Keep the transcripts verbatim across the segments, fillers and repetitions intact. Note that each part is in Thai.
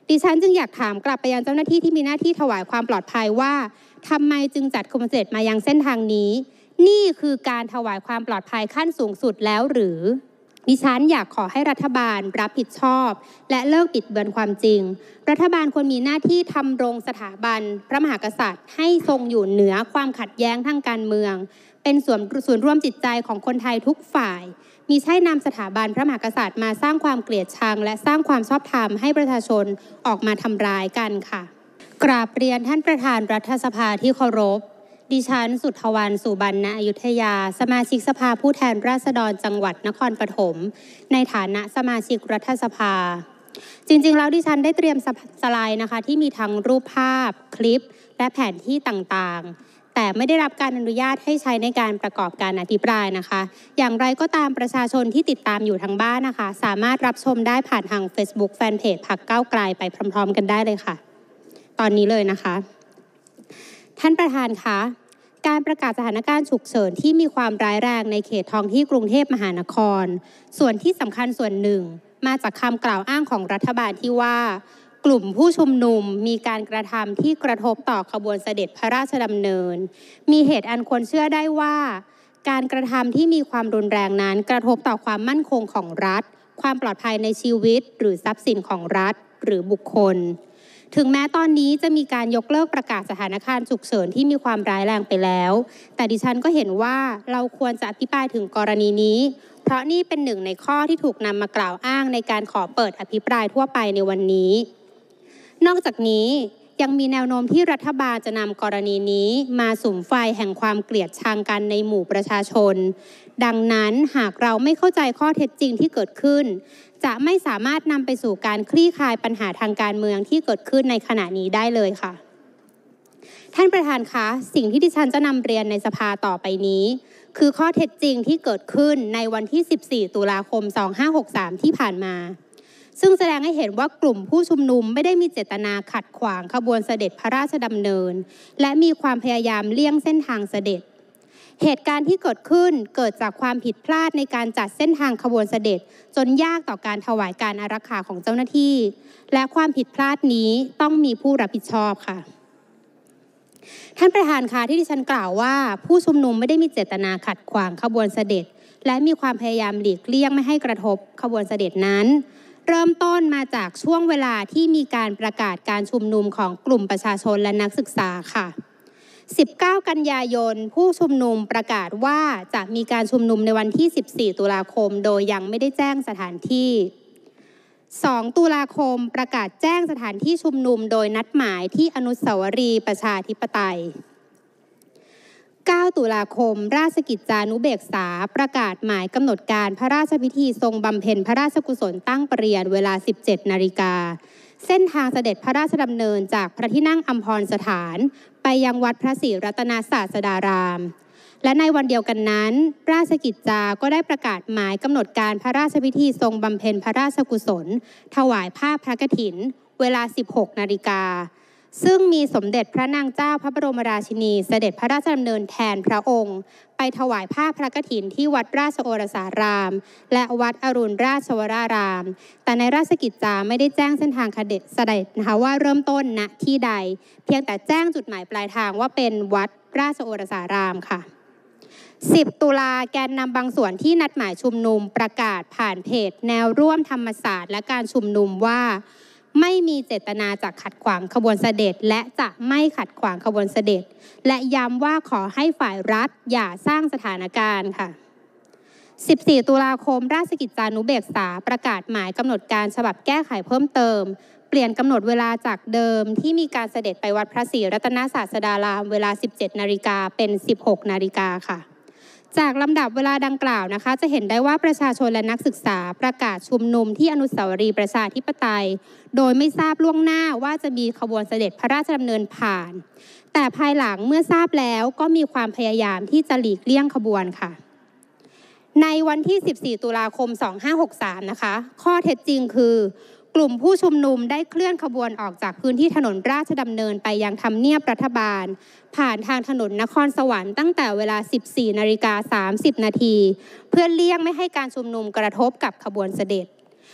ดิฉันจึงอยากถามกลับไปยังเจ้าหน้าที่ที่มีหน้าที่ถวายความปลอดภัยว่าทำไมจึงจัดขบวนเสด็จมายังเส้นทางนี้นี่คือการถวายความปลอดภัยขั้นสูงสุดแล้วหรือดิฉันอยากขอให้รัฐบาลรับผิดชอบและเลิกบิดเบือนความจริงรัฐบาลควรมีหน้าที่ทำรงสถาบันพระมหากษัตริย์ให้ทรงอยู่เหนือความขัดแย้งทางการเมืองเป็นส่วนส่วนร่วมจิตใจของคนไทยทุกฝ่ายมิใช่นำสถาบันพระมหากษัตริย์มาสร้างความเกลียดชังและสร้างความชอบธรรมให้ประชาชนออกมาทำร้ายกันค่ะกราบเรียนท่านประธานรัฐสภาที่เคารพดิฉันสุทธวรรณ สุบรรณอยุธยาสมาชิกสภาผู้แทนราษฎรจังหวัดนครปฐมในฐานะสมาชิกรัฐสภาจริงๆแล้วดิฉันได้เตรียมสไลด์นะคะที่มีทั้งรูปภาพคลิปและแผนที่ต่างๆแต่ไม่ได้รับการอนุญาตให้ใช้ในการประกอบการอภิปรายนะคะอย่างไรก็ตามประชาชนที่ติดตามอยู่ทางบ้านนะคะสามารถรับชมได้ผ่านทาง Facebook Fanpage พรรคก้าวไกลไปพร้อมๆกันได้เลยค่ะตอนนี้เลยนะคะท่านประธานคะการประกาศสถานการณ์ฉุกเฉินที่มีความร้ายแรงในเขตท้องที่กรุงเทพมหานครส่วนที่สำคัญส่วนหนึ่งมาจากคำกล่าวอ้างของรัฐบาลที่ว่ากลุ่มผู้ชุมนุมมีการกระทำที่กระทบต่อขบวนเสด็จพระราชดำเนินมีเหตุอันควรเชื่อได้ว่าการกระทำที่มีความรุนแรงนั้นกระทบต่อความมั่นคงของรัฐความปลอดภัยในชีวิตหรือทรัพย์สินของรัฐหรือบุคคลถึงแม้ตอนนี้จะมีการยกเลิกประกาศสถานการณ์ฉุกเฉินที่มีความร้ายแรงไปแล้วแต่ดิฉันก็เห็นว่าเราควรจะอภิปรายถึงกรณีนี้เพราะนี่เป็นหนึ่งในข้อที่ถูกนำมากล่าวอ้างในการขอเปิดอภิปรายทั่วไปในวันนี้นอกจากนี้ยังมีแนวโน้มที่รัฐบาลจะนำกรณีนี้มาสุมไฟแห่งความเกลียดชังกันในหมู่ประชาชนดังนั้นหากเราไม่เข้าใจข้อเท็จจริงที่เกิดขึ้นจะไม่สามารถนำไปสู่การคลี่คลายปัญหาทางการเมืองที่เกิดขึ้นในขณะนี้ได้เลยค่ะท่านประธานคะสิ่งที่ดิฉันจะนำเรียนในสภาต่อไปนี้คือข้อเท็จจริงที่เกิดขึ้นในวันที่สิบสี่ตุลาคมสองพันห้าร้อยหกสิบสามที่ผ่านมาซึ่งแสดงให้เห็นว่ากลุ่มผู้ชุมนุมไม่ได้มีเจตนาขัดขวางขบวนเสด็จพระราชดำเนินและมีความพยายามเลี่ยงเส้นทางเสด็จเหตุการณ์ที่เกิดขึ้นเกิดจากความผิดพลาดในการจัดเส้นทางขบวนเสด็จจนยากต่อการถวายการอารักขาของเจ้าหน้าที่และความผิดพลาดนี้ต้องมีผู้รับผิดชอบค่ะท่านประธานคะที่ดิฉันกล่าวว่าผู้ชุมนุมไม่ได้มีเจตนาขัดขวางขบวนเสด็จและมีความพยายามหลีกเลี่ยงไม่ให้กระทบขบวนเสด็จนั้นเริ่มต้นมาจากช่วงเวลาที่มีการประกาศการชุมนุมของกลุ่มประชาชนและนักศึกษาค่ะสิบเก้ากันยายนผู้ชุมนุมประกาศว่าจะมีการชุมนุมในวันที่สิบสี่ตุลาคมโดยยังไม่ได้แจ้งสถานที่สองตุลาคมประกาศแจ้งสถานที่ชุมนุมโดยนัดหมายที่อนุสาวรีย์ประชาธิปไตยเก้าตุลาคมราชกิจจานุเบกษาประกาศหมายกำหนดการพระราชพิธีทรงบำเพ็ญพระราชกุศลตั้งประเรียนเวลา สิบเจ็ดนาฬิกาเส้นทางเสด็จพระราชดำเนินจากพระที่นั่งอัมพรสถานไปยังวัดพระศรีรัตนศาสดารามและในวันเดียวกันนั้นราชกิจจาก็ได้ประกาศหมายกำหนดการพระราชพิธีทรงบำเพ็ญพระราชกุศลถวายผ้าพระกฐินเวลา สิบหกนาฬิกาซึ่งมีสมเด็จพระนางเจ้าพระบรมราชินีเสด็จพระราชดำเนินแทนพระองค์ไปถวายผ้าพระกฐินที่วัดราชโอรสารามและวัดอรุณราชวรารามแต่ในราชกิจจาไม่ได้แจ้งเส้นทางเสด็จนะคะว่าเริ่มต้นณที่ใดเพียงแต่แจ้งจุดหมายปลายทางว่าเป็นวัดราชโอรสารามค่ะสิบตุลาแกนนำบางส่วนที่นัดหมายชุมนุมประกาศผ่านเพจแนวร่วมธรรมศาสตร์และการชุมนุมว่าไม่มีเจตนาจะขัดขวางขบวนเสด็จและจะไม่ขัดขวางขบวนเสด็จและย้ำว่าขอให้ฝ่ายรัฐอย่าสร้างสถานการณ์ค่ะสิบสี่ตุลาคมราชกิจจานุเบกษาประกาศหมายกำหนดการฉบับแก้ไขเพิ่มเติมเปลี่ยนกำหนดเวลาจากเดิมที่มีการเสด็จไปวัดพระศรีรัตนศาสดารามเวลา สิบเจ็ดนาฬิกาเป็น สิบหกนาฬิกาค่ะจากลำดับเวลาดังกล่าวนะคะจะเห็นได้ว่าประชาชนและนักศึกษาประกาศชุมนุมที่อนุสาวรีย์ประชาธิปไตยโดยไม่ทราบล่วงหน้าว่าจะมีขบวนเสด็จพระราชดำเนินผ่านแต่ภายหลังเมื่อทราบแล้วก็มีความพยายามที่จะหลีกเลี่ยงขบวนค่ะในวันที่สิบสี่ตุลาคมสองพันห้าร้อยหกสิบสามนะคะข้อเท็จจริงคือกลุ่มผู้ชุมนุมได้เคลื่อนขบวนออกจากพื้นที่ถนนราชดำเนินไปยังทำเนียบรัฐบาลผ่านทางถนนนครสวรรค์ตั้งแต่เวลา สิบสี่นาฬิกาสามสิบนาทีเพื่อเลี่ยงไม่ให้การชุมนุมกระทบกับขบวนเสด็จ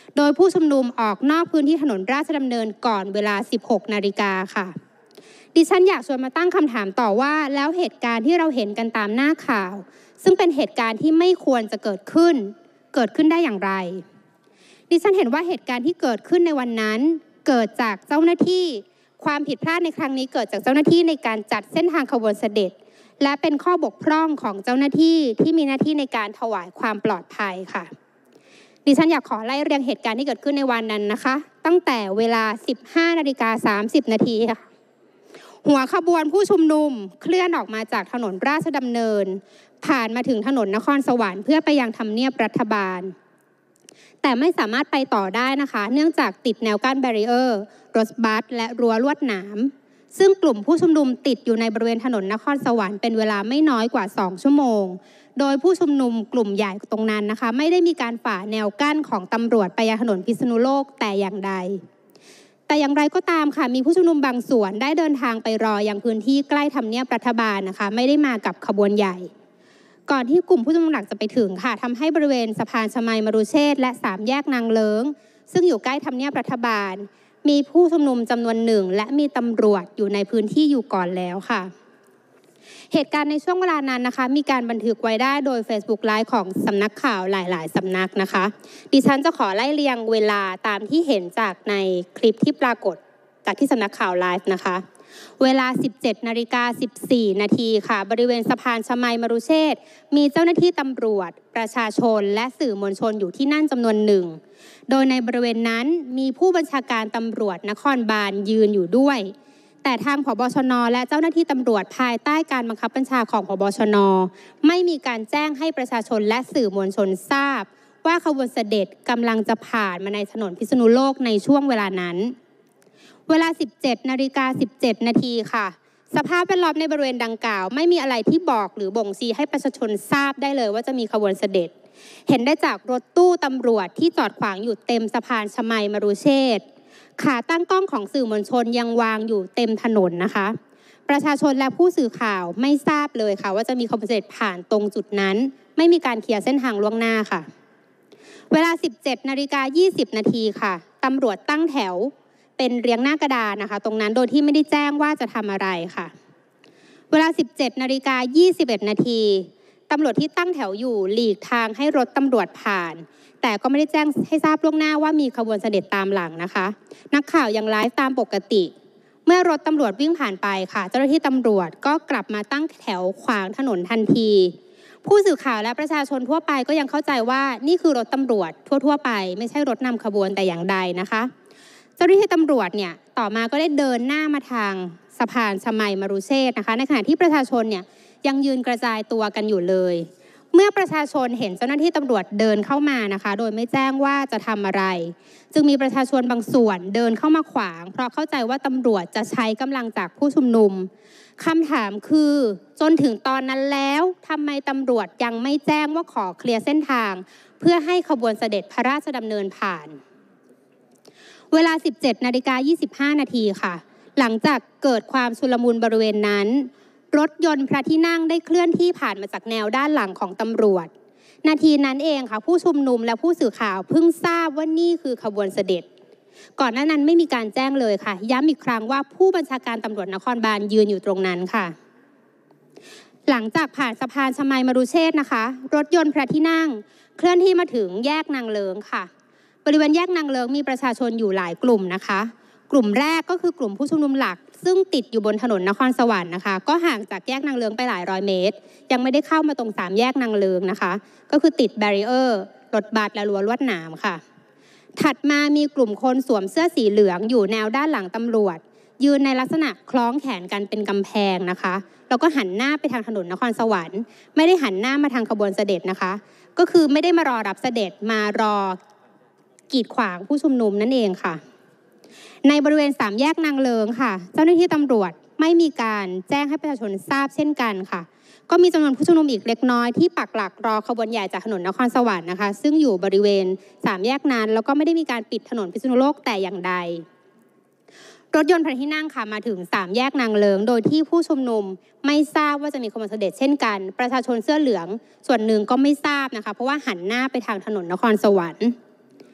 โดยผู้ชุมนุมออกนอกพื้นที่ถนนราชดำเนินก่อนเวลา สิบหกนาฬิกาค่ะดิฉันอยากชวนมาตั้งคำถามต่อว่าแล้วเหตุการณ์ที่เราเห็นกันตามหน้าข่าวซึ่งเป็นเหตุการณ์ที่ไม่ควรจะเกิดขึ้นเกิดขึ้นได้อย่างไรดิฉันเห็นว่าเหตุการณ์ที่เกิดขึ้นในวันนั้นเกิดจากเจ้าหน้าที่ความผิดพลาดในครั้งนี้เกิดจากเจ้าหน้าที่ในการจัดเส้นทางขบวนเสด็จและเป็นข้อบกพร่องของเจ้าหน้าที่ที่มีหน้าที่ในการถวายความปลอดภัยค่ะดิฉันอยากขอไล่เรียงเหตุการณ์ที่เกิดขึ้นในวันนั้นนะคะตั้งแต่เวลา สิบห้านาฬิกาสามสิบนาทีค่ะหัวขบวนผู้ชุมนุมเคลื่อนออกมาจากถนนราชดำเนินผ่านมาถึงถนนนครสวรรค์เพื่อไปยังทำเนียบรัฐบาลแต่ไม่สามารถไปต่อได้นะคะเนื่องจากติดแนวกั้นแบรีเออร์รถบัสและรั้วลวดหนามซึ่งกลุ่มผู้ชุมนุมติดอยู่ในบริเวณถนนนครสวรรค์เป็นเวลาไม่น้อยกว่าสองชั่วโมงโดยผู้ชุมนุมกลุ่มใหญ่ตรงนั้นนะคะไม่ได้มีการฝ่าแนวกั้นของตำรวจไปยังถนนพิษณุโลกแต่อย่างใดแต่อย่างไรก็ตามค่ะมีผู้ชุมนุมบางส่วนได้เดินทางไปรอยังพื้นที่ใกล้ทำเนียบรัฐบาลนะคะไม่ได้มากับขบวนใหญ่ก่อนที่กลุ่มผู้ชุมนุมหลักจะไปถึงค่ะทำให้บริเวณสะพานชมัยมรุเชษฐ์และสามแยกนางเลิ้งซึ่งอยู่ใกล้ทำเนียบรัฐบาลมีผู้ชุมนุมจำนวนหนึ่งและมีตำรวจอยู่ในพื้นที่อยู่ก่อนแล้วค่ะเหตุการณ์ในช่วงเวลานั้นนะคะมีการบันทึกไว้ได้โดย Facebook Live ของสำนักข่าวหลายๆสำนักนะคะดิฉันจะขอไล่เรียงเวลาตามที่เห็นจากในคลิปที่ปรากฏจากที่สำนักข่าวไลฟ์นะคะเวลา สิบเจ็ดนาฬิกาสิบสี่นาทีค่ะบริเวณสะพานชมัยมรุเชษฐ์มีเจ้าหน้าที่ตำรวจประชาชนและสื่อมวลชนอยู่ที่นั่นจำนวนหนึ่งโดยในบริเวณนั้นมีผู้บัญชาการตำรวจนครบาลยืนอยู่ด้วยแต่ทางผบ.ชน.และเจ้าหน้าที่ตำรวจภายใต้การบังคับบัญชาของผบ.ชน.ไม่มีการแจ้งให้ประชาชนและสื่อมวลชนทราบว่าขบวนเสด็จกำลังจะผ่านมาในถนนพิษณุโลกในช่วงเวลานั้นเวลา สิบเจ็ดนาฬิกาสิบเจ็ดนาทีค่ะสภาพแวดล้อมในบริเวณดังกล่าวไม่มีอะไรที่บอกหรือบ่งชี้ให้ประชาชนทราบได้เลยว่าจะมีขบวนเสด็จเห็นได้จากรถตู้ตำรวจที่จอดขวางอยู่เต็มสะพานชมัยมรุเชษฐ์ขาตั้งกล้องของสื่อมวลชนยังวางอยู่เต็มถนนนะคะประชาชนและผู้สื่อข่าวไม่ทราบเลยค่ะว่าจะมีขบวนเสด็จผ่านตรงจุดนั้นไม่มีการเคลียร์เส้นทางล่วงหน้าค่ะเวลา สิบเจ็ดนาฬิกายี่สิบนาทีค่ะตำรวจตั้งแถวเป็นเรียงหน้ากระดานนะคะตรงนั้นโดยที่ไม่ได้แจ้งว่าจะทำอะไรค่ะเวลา สิบเจ็ดนาฬิกายี่สิบเอ็ดนาทีตำรวจที่ตั้งแถวอยู่หลีกทางให้รถตำรวจผ่านแต่ก็ไม่ได้แจ้งให้ทราบล่วงหน้าว่ามีขบวนเสด็จตามหลังนะคะนักข่าวยังไลฟ์ตามปกติเมื่อรถตำรวจวิ่งผ่านไปค่ะเจ้าหน้าที่ตำรวจก็กลับมาตั้งแถวขวางถนนทันทีผู้สื่อข่าวและประชาชนทั่วไปก็ยังเข้าใจว่านี่คือรถตำรวจทั่วๆไปไม่ใช่รถนำขบวนแต่อย่างใดนะคะเจ้าหน้าที่ตำรวจเนี่ยต่อมาก็ได้เดินหน้ามาทางสะพานชมัยมรุเชษฐ์นะคะในขณะที่ประชาชนเนี่ยยังยืนกระจายตัวกันอยู่เลยเมื่อประชาชนเห็นเจ้าหน้าที่ตำรวจเดินเข้ามานะคะโดยไม่แจ้งว่าจะทำอะไรจึงมีประชาชนบางส่วนเดินเข้ามาขวางเพราะเข้าใจว่าตำรวจจะใช้กำลังจากผู้ชุมนุมคำถามคือจนถึงตอนนั้นแล้วทำไมตำรวจยังไม่แจ้งว่าขอเคลียร์เส้นทางเพื่อให้ขบวนเสด็จพระราชดำเนินผ่านเวลา สิบเจ็ดนาฬิกายี่สิบห้านาทีค่ะหลังจากเกิดความชุลมุนบริเวณนั้นรถยนต์พระที่นั่งได้เคลื่อนที่ผ่านมาจากแนวด้านหลังของตำรวจนาทีนั้นเองค่ะผู้ชุมนุมและผู้สื่อข่าวเพิ่งทราบว่านี่คือขบวนเสด็จก่อนหน้านั้นไม่มีการแจ้งเลยค่ะย้ำอีกครั้งว่าผู้บัญชาการตำรวจนครบาลยืนอยู่ตรงนั้นค่ะหลังจากผ่านสะพานชมัยมรุเชษฐ์นะคะรถยนต์พระที่นั่งเคลื่อนที่มาถึงแยกนางเลิ้งค่ะบริเวณแยกนางเลิ้งมีประชาชนอยู่หลายกลุ่มนะคะกลุ่มแรกก็คือกลุ่มผู้ชุมนุมหลักซึ่งติดอยู่บนถนนนครสวรรค์นะคะก็ห่างจากแยกนางเลิ้งไปหลายร้อยเมตรยังไม่ได้เข้ามาตรงสามแยกนางเลิ้งนะคะก็คือติดแบรีเออร์รถบัสและรั้วลวดหนามค่ะถัดมามีกลุ่มคนสวมเสื้อสีเหลืองอยู่แนวด้านหลังตำรวจยืนในลักษณะคล้องแขนกันเป็นกำแพงนะคะแล้วก็หันหน้าไปทางถนนนครสวรรค์ไม่ได้หันหน้ามาทางขบวนเสด็จนะคะก็คือไม่ได้มารอรับเสด็จมารอกีดขวางผู้ชุมนุมนั่นเองค่ะในบริเวณสามแยกนางเลิ้งค่ะเจ้าหน้าที่ตำรวจไม่มีการแจ้งให้ประชาชนทราบเช่นกันค่ะก็มีจำนวนผู้ชุมนุมอีกเล็กน้อยที่ปักหลักรอขบวนใหญ่จากถนนนครสวรรค์นะคะซึ่งอยู่บริเวณสามแยกนั้นแล้วก็ไม่ได้มีการปิดถนนพิษณุโลกแต่อย่างใดรถยนต์พระที่นั่งค่ะมาถึงสามแยกนางเลิ้งโดยที่ผู้ชุมนุมไม่ทราบว่าจะมีขบวนเสด็จเช่นกันประชาชนเสื้อเหลืองส่วนหนึ่งก็ไม่ทราบนะคะเพราะว่าหันหน้าไปทางถนนนครสวรรค์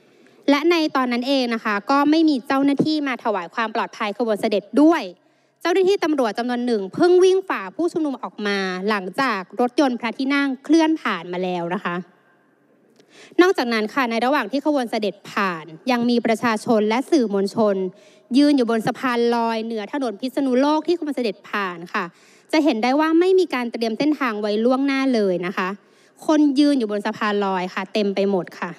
และในตอนนั้นเองนะคะก็ไม่มีเจ้าหน้าที่มาถวายความปลอดภัยขบวนเสด็จด้วยเจ้าหน้าที่ตำรวจจำนวนหนึ่งเพิ่งวิ่งฝ่าผู้ชุมนุมออกมาหลังจากรถยนต์พระที่นั่งเคลื่อนผ่านมาแล้วนะคะนอกจากนั้นค่ะในระหว่างที่ขบวนเสด็จผ่านยังมีประชาชนและสื่อมวลชนยืนอยู่บนสะพานลอยเหนือถนนพิษณุโลกที่ขบวนเสด็จผ่านค่ะจะเห็นได้ว่าไม่มีการเตรียมเส้นทางไว้ล่วงหน้าเลยนะคะคนยืนอยู่บนสะพานลอยค่ะเต็มไปหมดค่ะ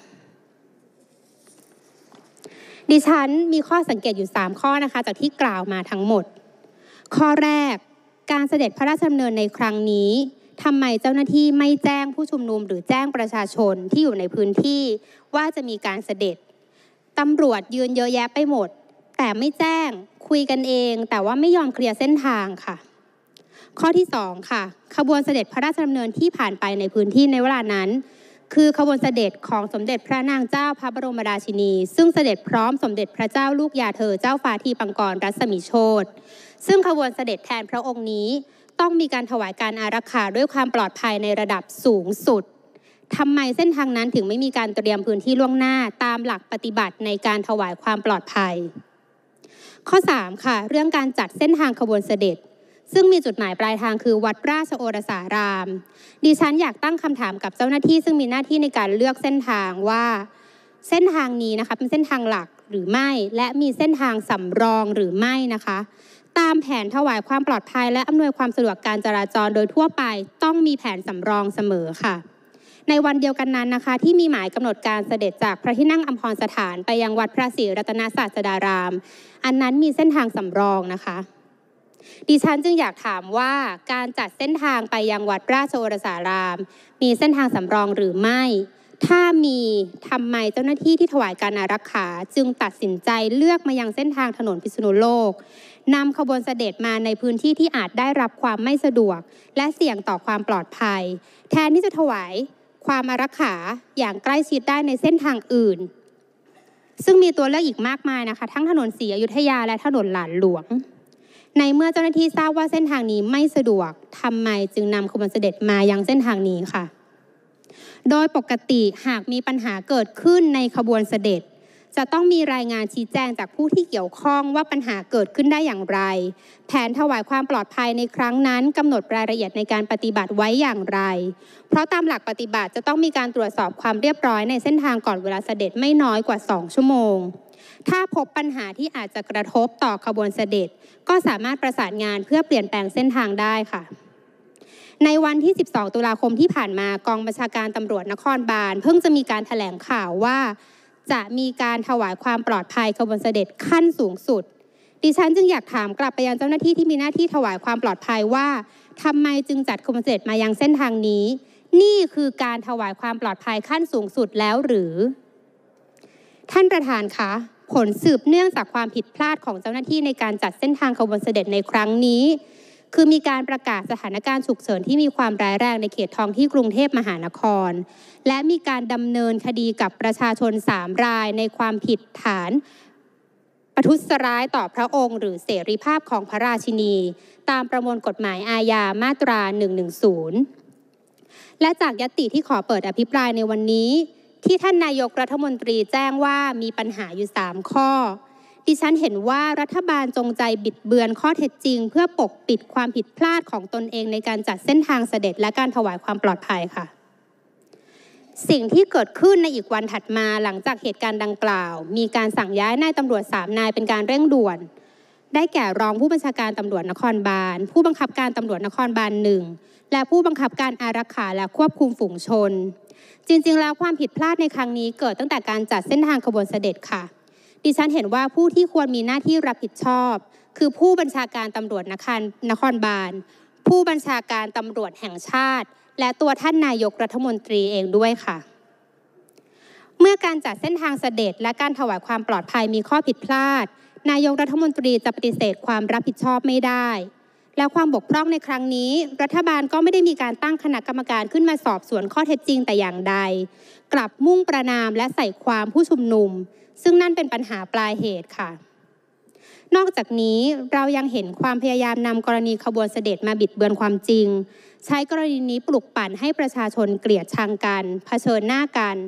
ดิฉันมีข้อสังเกตอยู่สามข้อนะคะจากที่กล่าวมาทั้งหมดข้อแรกการเสด็จพระราชดำเนินในครั้งนี้ทำไมเจ้าหน้าที่ไม่แจ้งผู้ชุมนุมหรือแจ้งประชาชนที่อยู่ในพื้นที่ว่าจะมีการเสด็จตำรวจยืนเยอะแยะไปหมดแต่ไม่แจ้งคุยกันเองแต่ว่าไม่ยอมเคลียร์เส้นทางค่ะข้อที่สองค่ะขบวนเสด็จพระราชดำเนินที่ผ่านไปในพื้นที่ในเวลานั้นคือขบวนเสด็จของสมเด็จพระนางเจ้าพระบรมราชินีซึ่งเสด็จพร้อมสมเด็จพระเจ้าลูกยาเธอเจ้าฟ้าทีปังกรรัศมีโชติซึ่งขบวนเสด็จแทนพระองค์นี้ต้องมีการถวายการอารักขาด้วยความปลอดภัยในระดับสูงสุดทำไมเส้นทางนั้นถึงไม่มีการเตรียมพื้นที่ล่วงหน้าตามหลักปฏิบัติในการถวายความปลอดภัยข้อสามค่ะเรื่องการจัดเส้นทางขบวนเสด็จซึ่งมีจุดหมายปลายทางคือวัดราชโอรสารามดิฉันอยากตั้งคำถามกับเจ้าหน้าที่ซึ่งมีหน้าที่ในการเลือกเส้นทางว่าเส้นทางนี้นะคะเป็นเส้นทางหลักหรือไม่และมีเส้นทางสำรองหรือไม่นะคะตามแผนถวายความปลอดภัยและอำนวยความสะดวกการจราจรโดยทั่วไปต้องมีแผนสำรองเสมอค่ะในวันเดียวกันนั้นนะคะที่มีหมายกำหนดการเสด็จจากพระที่นั่งอัมพรสถานไปยังวัดพระศรีรัตนศาสดารามอันนั้นมีเส้นทางสำรองนะคะดิฉันจึงอยากถามว่าการจัดเส้นทางไปยังวัดราชโอรสารามมีเส้นทางสำรองหรือไม่ถ้ามีทำไมเจ้าหน้าที่ที่ถวายการอารักขาจึงตัดสินใจเลือกมายังเส้นทางถนนพิษณุโลกนำขบวนเสด็จมาในพื้นที่ที่อาจได้รับความไม่สะดวกและเสี่ยงต่อความปลอดภัยแทนที่จะถวายความอารักขาอย่างใกล้ชิดได้ในเส้นทางอื่นซึ่งมีตัวเลือกอีกมากมายนะคะทั้งถนนศรีอยุธยาและถนนหลานหลวงในเมื่อเจ้าหน้าที่ทราบว่าเส้นทางนี้ไม่สะดวกทำไมจึงนำขบวนเสด็จมายังเส้นทางนี้ค่ะโดยปกติหากมีปัญหาเกิดขึ้นในขบวนเสด็จจะต้องมีรายงานชี้แจงจากผู้ที่เกี่ยวข้องว่าปัญหาเกิดขึ้นได้อย่างไรแผนถวายความปลอดภัยในครั้งนั้นกำหนดรายละเอียดในการปฏิบัติไว้อย่างไรเพราะตามหลักปฏิบัติจะต้องมีการตรวจสอบความเรียบร้อยในเส้นทางก่อนเวลาเสด็จไม่น้อยกว่าสองชั่วโมงถ้าพบปัญหาที่อาจจะกระทบต่อขบวนเสด็จก็สามารถประสานงานเพื่อเปลี่ยนแปลงเส้นทางได้ค่ะในวันที่สิบสองตุลาคมที่ผ่านมากองบัญชาการตำรวจนครบาลเพิ่งจะมีการแถลงข่าวว่าจะมีการถวายความปลอดภัยขบวนเสด็จขั้นสูงสุดดิฉันจึงอยากถามกลับไปยังเจ้าหน้าที่ที่มีหน้าที่ถวายความปลอดภัยว่าทำไมจึงจัดขบวนเสด็จมายังเส้นทางนี้นี่คือการถวายความปลอดภัยขั้นสูงสุดแล้วหรือท่านประธานคะผลสืบเนื่องจากความผิดพลาดของเจ้าหน้าที่ในการจัดเส้นทางขบวนเสด็จในครั้งนี้คือมีการประกาศสถานการณ์ฉุกเฉินที่มีความร้ายแรงในเขตท้องที่กรุงเทพมหานครและมีการดำเนินคดีกับประชาชนสามรายในความผิดฐานประทุษร้ายต่อพระองค์หรือเสรีภาพของพระราชินีตามประมวลกฎหมายอาญามาตราหนึ่งหนึ่งศูนย์และจากญัตติที่ขอเปิดอภิปรายในวันนี้ที่ท่านนายกรัฐมนตรีแจ้งว่ามีปัญหาอยู่สามข้อดิฉันเห็นว่ารัฐบาลจงใจบิดเบือนข้อเท็จจริงเพื่อปกปิดความผิดพลาดของตนเองในการจัดเส้นทางเสด็จและการถวายความปลอดภัยค่ะสิ่งที่เกิดขึ้นในอีกวันถัดมาหลังจากเหตุการณ์ดังกล่าวมีการสั่งย้ายนายตำรวจสามนายเป็นการเร่งด่วนได้แก่รองผู้บัญชาการตำรวจนครบาลผู้บังคับการตำรวจนครบาลหนึ่งและผู้บังคับการอารักขาและควบคุมฝูงชนจริงๆแล้วความผิดพลาดในครั้งนี้เกิดตั้งแต่การจัดเส้นทางขบวนเสด็จค่ะดิฉันเห็นว่าผู้ที่ควรมีหน้าที่รับผิดชอบคือผู้บัญชาการตำรวจนครนครบาลผู้บัญชาการตำรวจแห่งชาติและตัวท่านนายกรัฐมนตรีเองด้วยค่ะเมื่อการจัดเส้นทางเสด็จและการถวายความปลอดภัยมีข้อผิดพลาดนายกรัฐมนตรีจะปฏิเสธความรับผิดชอบไม่ได้และความบกพร่องในครั้งนี้รัฐบาลก็ไม่ได้มีการตั้งคณะกรรมการขึ้นมาสอบสวนข้อเท็จจริงแต่อย่างใดกลับมุ่งประณามและใส่ความผู้ชุมนุมซึ่งนั่นเป็นปัญหาปลายเหตุค่ะนอกจากนี้เรายังเห็นความพยายามนำกรณีขบวนเสด็จมาบิดเบือนความจริงใช้กรณีนี้ปลุกปั่นให้ประชาชนเกลียดชังกันเผชิญหน้ากัน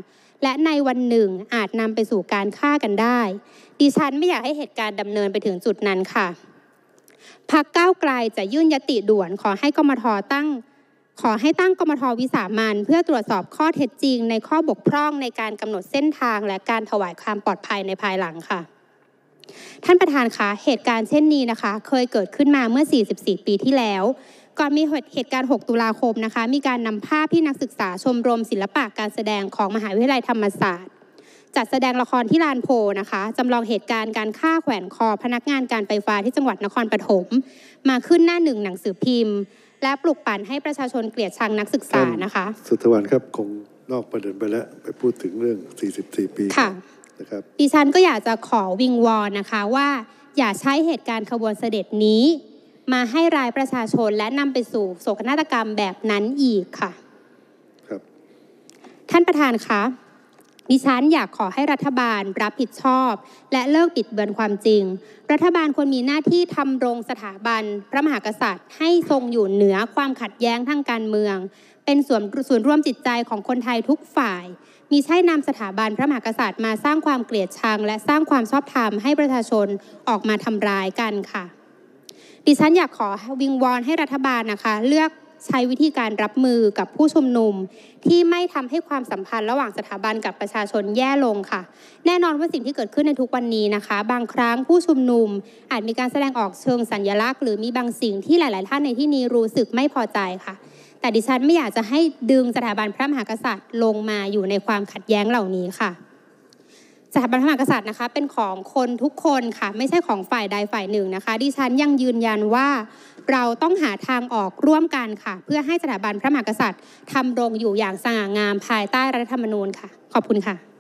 และในวันหนึ่งอาจนำไปสู่การฆ่ากันได้ดิฉันไม่อยากให้เหตุการณ์ดำเนินไปถึงจุดนั้นค่ะพรรคก้าวไกลจะยื่นยติด่วนขอให้กมธตั้งขอให้ตั้งกมธวิสามัญเพื่อตรวจสอบข้อเท็จจริงในข้อบกพร่องในการกำหนดเส้นทางและการถวายความปลอดภัยในภายหลังค่ะท่านประธานคะเหตุการณ์เช่นนี้นะคะเคยเกิดขึ้นมาเมื่อสี่สิบสี่ปีที่แล้วก่อนมีเหตุการณ์หกตุลาคมนะคะมีการนำภาพที่นักศึกษาชมรมศิลปะการแสดงของมหาวิทยาลัยธรรมศาสตร์จัดแสดงละครที่ลานโพนะคะจำลองเหตุการณ์การฆ่าแขวนคอพนักงานการไฟฟ้าที่จังหวัดนครปฐมมาขึ้นหน้าหนึ่งหนังสือพิมพ์และปลุกปั่นให้ประชาชนเกลียดชังนักศึกษานะคะสุทธวรรณครับคงนอกประเด็นไปแล้วไปพูดถึงเรื่องสี่สิบสี่ปีค่ะนะครับดิฉันก็อยากจะขอวิงวอนนะคะว่าอย่าใช้เหตุการณ์ขบวนเสด็จนี้มาให้ร้ายประชาชนและนำไปสู่โศกนาฏกรรมแบบนั้นอีกค่ะครับท่านประธานคะดิฉันอยากขอให้รัฐบาลรับผิดชอบและเลิกบิดเบือนความจริงรัฐบาลควรมีหน้าที่ทำรงสถาบันพระมหากษัตริย์ให้ทรงอยู่เหนือความขัดแย้งทางการเมืองเป็นส่วนส่วนร่วมจิตใจของคนไทยทุกฝ่ายมิใช่นำสถาบันพระมหากษัตริย์มาสร้างความเกลียดชังและสร้างความชอบธรรมให้ประชาชนออกมาทำร้ายกันค่ะดิฉันอยากขอวิงวอนให้รัฐบาลนะคะเลือกใช้วิธีการรับมือกับผู้ชุมนุมที่ไม่ทำให้ความสัมพันธ์ระหว่างสถาบันกับประชาชนแย่ลงค่ะแน่นอนว่าสิ่งที่เกิดขึ้นในทุกวันนี้นะคะบางครั้งผู้ชุมนุมอาจมีการแสดงออกเชิงสัญลักษณ์หรือมีบางสิ่งที่หลายๆท่านในที่นี้รู้สึกไม่พอใจค่ะแต่ดิฉันไม่อยากจะให้ดึงสถาบันพระมหากษัตริย์ลงมาอยู่ในความขัดแย้งเหล่านี้ค่ะสถาบันพระมหากษัตริย์นะคะเป็นของคนทุกคนค่ะไม่ใช่ของฝ่ายใดฝ่ายหนึ่งนะคะดิฉันยังยืนยันว่าเราต้องหาทางออกร่วมกันค่ะเพื่อให้สถาบันพระมหากษัตริย์ทำรงอยู่อย่างสง่างามภายใต้รัฐธรรมนูญค่ะขอบคุณค่ะ